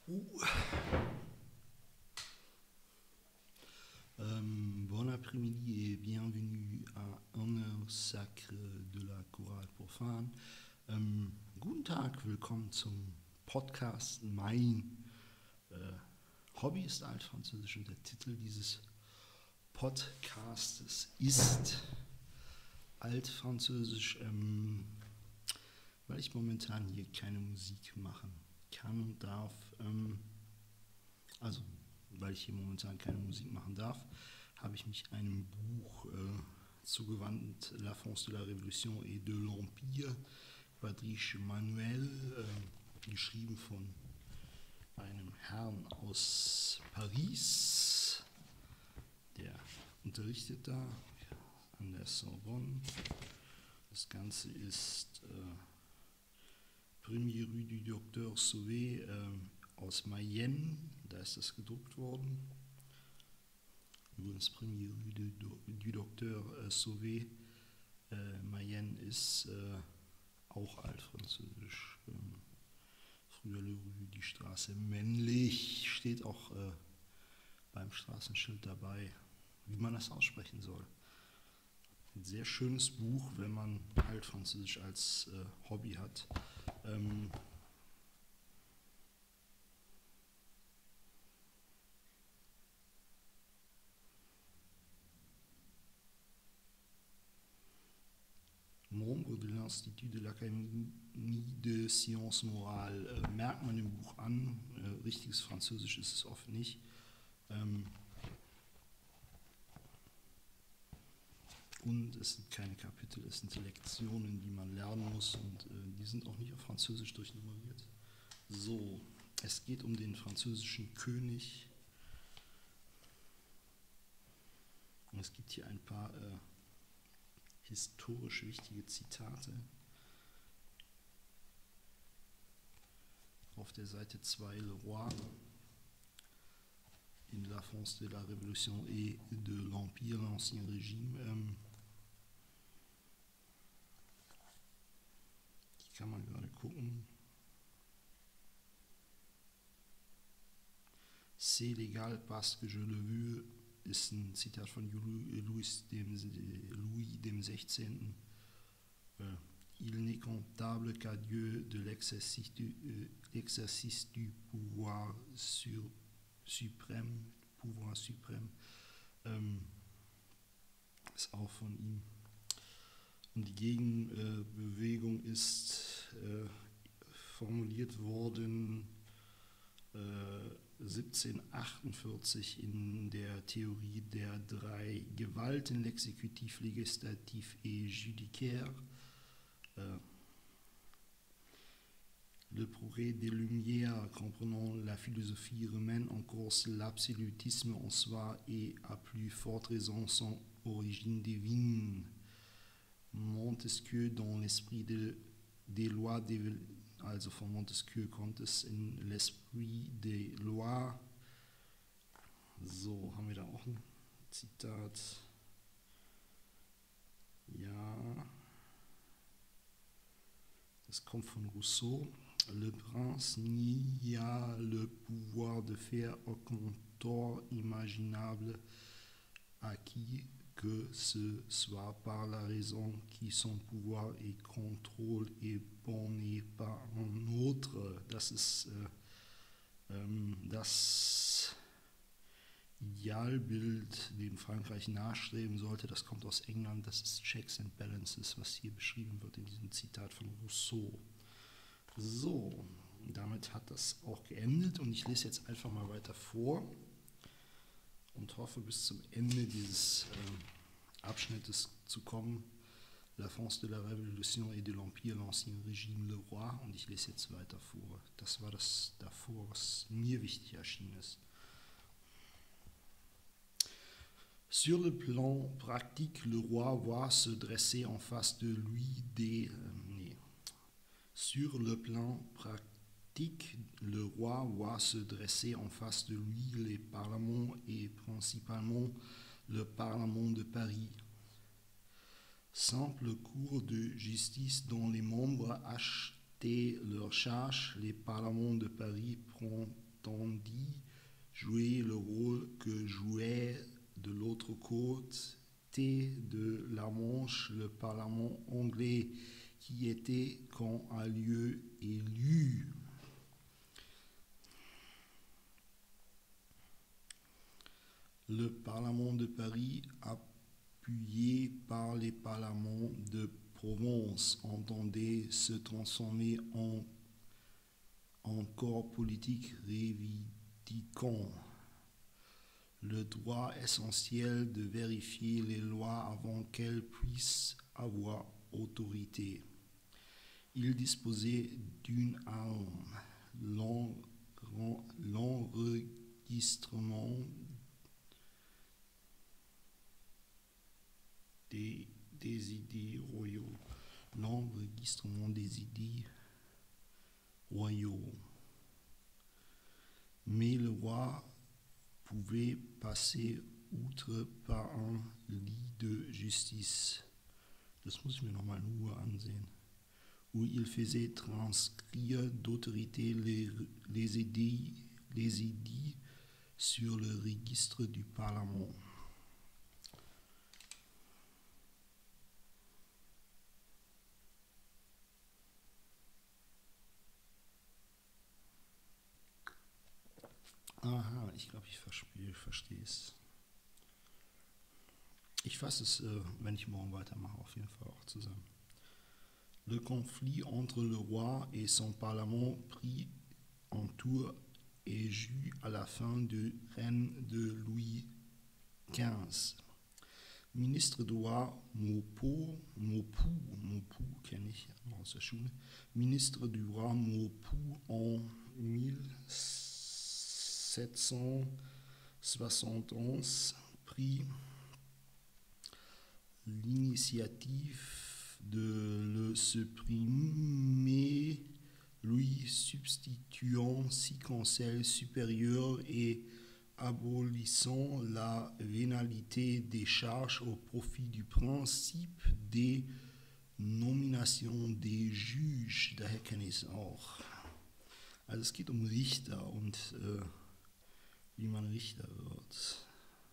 Bon après-midi et bienvenue à Un heure sacre de la chorale profane. Guten Tag, willkommen zum Podcast. Mein Hobby ist Altfranzösisch und der Titel dieses Podcastes ist Altfranzösisch, weil ich momentan hier keine Musik machen kann und darf. Also, weil ich hier momentan keine Musik machen darf, habe ich mich einem Buch zugewandt, La France de la Révolution et de l'Empire, Quadriche Manuel, geschrieben von einem Herrn aus Paris, der unterrichtet da an der Sorbonne. Das Ganze ist Premier Rue du Docteur Sauvé aus Mayenne, da ist das gedruckt worden. Übrigens Premier Rue du Docteur Sauvé, Mayenne ist auch altfranzösisch. Früher Le Rue, die Straße männlich, steht auch beim Straßenschild dabei, wie man das aussprechen soll. Ein sehr schönes Buch, wenn man Altfranzösisch als Hobby hat. Membre de l'Institut de l'Académie de Sciences Morales, merkt man im Buch an, richtiges Französisch ist es oft nicht. Und es sind keine Kapitel, es sind Lektionen, die man lernen muss und die sind auch nicht auf Französisch durchnummeriert. So, es geht um den französischen König. Und es gibt hier ein paar historisch wichtige Zitate. Auf der Seite 2 Le Roi in La France de la Révolution et de l'Empire, l'Ancien Régime. Die kann man gerade gucken. C'est légal parce que je le veux ist ein Zitat von Louis dem 16. Il n'est comptable qu'à Dieu de l'exercice du pouvoir suprême. Ist auch von ihm. Und die Gegenbewegung ist formuliert worden 1748 in der Theorie der drei Gewalten, l'exécutif, législatif et judiciaire. Le progrès des Lumières, comprenant la philosophie romaine, encore l'absolutisme en soi et à plus forte raison son origine divine. Montesquieu, dans l'esprit des lois, also von Montesquieu kommt es in l'esprit des lois. So, haben wir da auch ein Zitat. Ja, das kommt von Rousseau. Le prince n'y a le pouvoir de faire aucun tort imaginable à qui que ce soit par la raison qui son pouvoir et contrôle est borné par un autre. Das ist das Idealbild, dem Frankreich nachstreben sollte. Das kommt aus England, das ist Checks and Balances, was hier beschrieben wird in diesem Zitat von Rousseau. So, damit hat das auch geendet und ich lese jetzt einfach mal weiter vor und hoffe bis zum Ende dieses Abschnittes zu kommen. La France de la Révolution et de l'Empire, l'Ancien Régime, Le Roi. Und ich lese jetzt weiter vor. Das war das davor, was mir wichtig erschienen ist. Sur le plan pratique, le roi voit se dresser en face de lui Sur le plan pratique, le roi voit se dresser en face de lui les parlements et principalement le Parlement de Paris. Simple cour de justice dont les membres achetaient leurs charges, les parlements de Paris entendit jouer le rôle que jouait de l'autre côté de la Manche le Parlement anglais, qui était quand a lieu élu. Le Parlement de Paris, appuyé par les parlements de Provence, entendait se transformer en corps politique revendiquant le droit essentiel de vérifier les lois avant qu'elles puissent avoir autorité. Il disposait d'une arme, l'enregistrement des idées royaux. L'enregistrement des idées royaux. Mais le roi pouvait passer outre par un lit de justice. Das muss ich mir nochmal in Ruhe ansehen. Où il faisait transcrire d'autorité les édits sur le registre du Parlement. Aha, ich glaube, ich verstehe es. Ich fasse es, wenn ich morgen weitermache, auf jeden Fall auch zusammen. Le conflit entre le roi et son parlement prit un tour et jut à la fin du règne de Louis XV. Ministre du roi Maupoux kenne ich aus der Schule. Ministre du roi Maupoux en 1771 prit l'initiative de le supprimer, lui substituant 6 conseils supérieurs et abolissant la vénalité des charges au profit du principe des nominations des Juges. Daher kenne ich es auch. Also es geht um Richter und wie man Richter wird.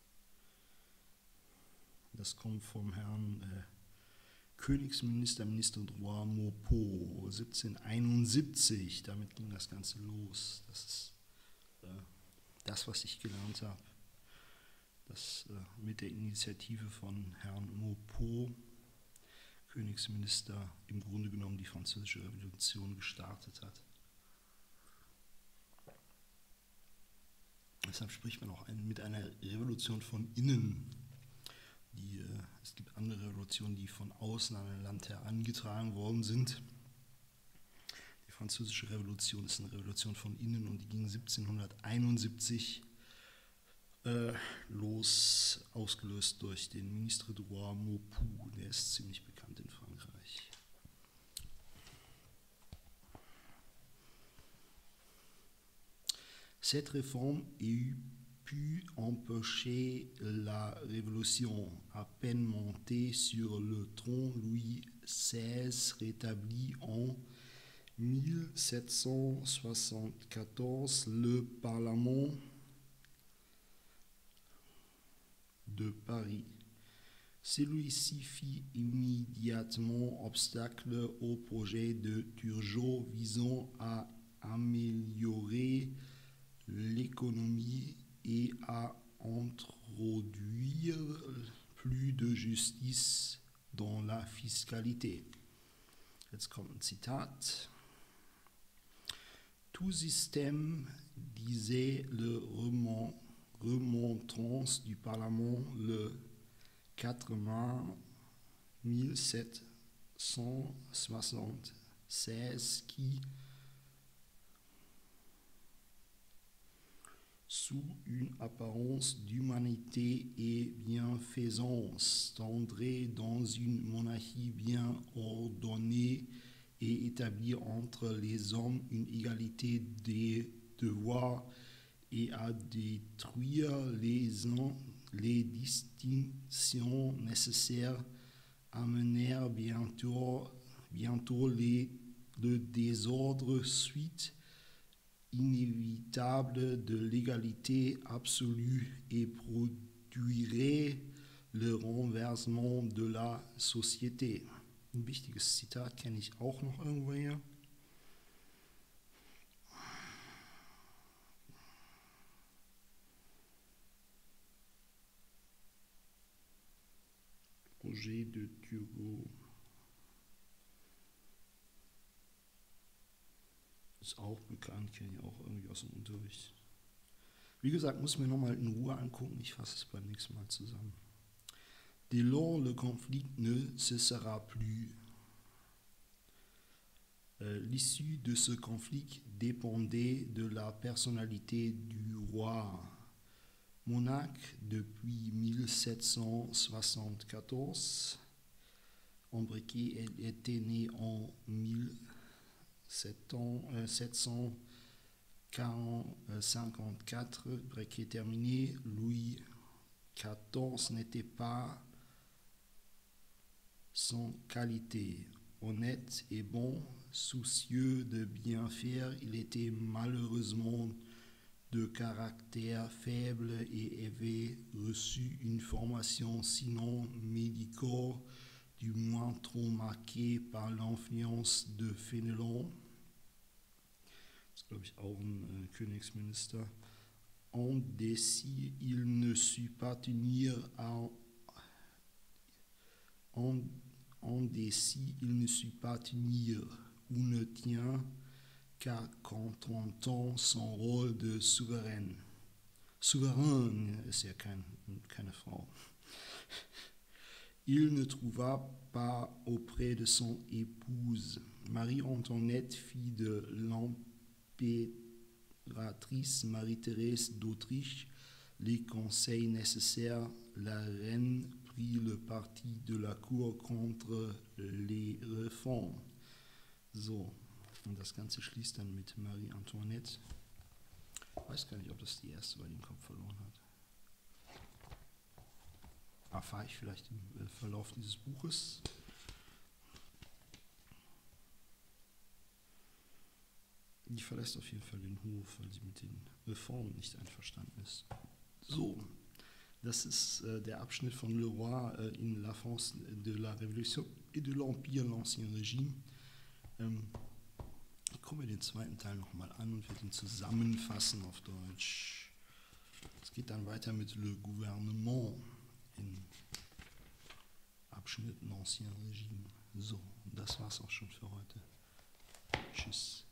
Das kommt vom Herrn Königsminister, Ministre du Roi Maupoux, 1771. Damit ging das Ganze los. Das ist das, was ich gelernt habe. Das mit der Initiative von Herrn Maupoux, Königsminister, im Grunde genommen die Französische Revolution gestartet hat. Deshalb spricht man auch mit einer Revolution von innen. Es gibt andere Revolutionen, die von außen an ein Land herangetragen worden sind. Die Französische Revolution ist eine Revolution von innen und die ging 1771 los, ausgelöst durch den Ministre du Roi Maupoux. Der ist ziemlich bekannt in Frankreich. Cette réforme eut pu empêcher la révolution. À peine monté sur le trône, Louis XVI rétablit en 1774 le Parlement de Paris. Celui-ci fit immédiatement obstacle au projet de Turgot visant à améliorer l'économie et à introduire plus de justice dans la fiscalité. Jetzt kommt ein Zitat. Tout système, disait le remontrance du Parlement le 4 mars 1776, qui, sous une apparence d'humanité et bienfaisance, tendrait dans une monarchie bien ordonnée et établir entre les hommes une égalité des devoirs et à détruire les distinctions nécessaires, amenèrent bientôt le désordre suite inévitable de l'égalité absolue et produirait le renversement de la Société. Ein wichtiges Zitat kenne ich auch noch irgendwoher. Roger de Turgot. Ist auch bekannt, kenne ich auch irgendwie aus dem Unterricht. Wie gesagt, muss mir nochmal in Ruhe angucken, ich fasse es beim nächsten Mal zusammen. Dès lors, le conflit ne cessera plus. L'issue de ce conflit dépendait de la personnalité du roi. Monarque depuis 1774, Ambrequet était né en 1754, Brequet terminé, Louis XIV n'était pas sans qualité. Honnête et bon, soucieux de bien faire, il était malheureusement de caractère faible et avait reçu une formation sinon médicale, du moins trop marquée par l'influence de Fénelon. Das ist, glaube ich, auch ein Königsminister. En décis, il ne sut pas tenir ou ne tient qu'à quand on entend son rôle de souverain. Souverain ist ja keine Frau. Il ne trouva pas auprès de son épouse. Marie-Antoinette, fille de l'impératrice Marie-Thérèse d'Autriche, les conseils nécessaires, la reine prit le parti de la Cour contre les Réformes. So, und das Ganze schließt dann mit Marie-Antoinette. Ich weiß gar nicht, ob das die erste war, die den Kopf verloren hat. Erfahre ich vielleicht im Verlauf dieses Buches. Die verlässt auf jeden Fall den Hof, weil sie mit den Reformen nicht einverstanden ist. So, das ist der Abschnitt von Le Roi in la France de la Révolution et de l'Empire, l'Ancien Régime. Ich gucke mir den zweiten Teil nochmal an und werde ihn zusammenfassen auf Deutsch. Es geht dann weiter mit Le Gouvernement in Abschnitt Ancien Régime. So, das war's auch schon für heute. Tschüss.